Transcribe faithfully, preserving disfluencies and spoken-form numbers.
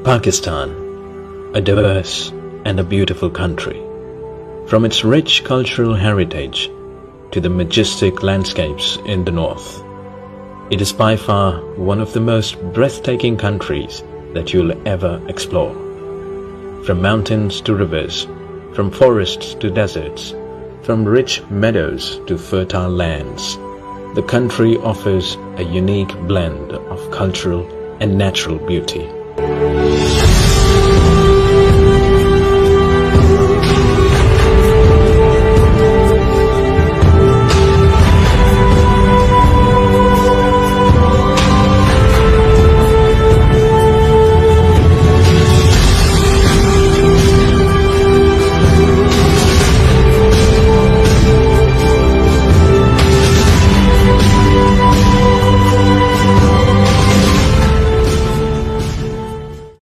Pakistan, a diverse and a beautiful country. From its rich cultural heritage to the majestic landscapes in the north, it is by far one of the most breathtaking countries that you'll ever explore. From mountains to rivers, from forests to deserts, from rich meadows to fertile lands, the country offers a unique blend of cultural and natural beauty.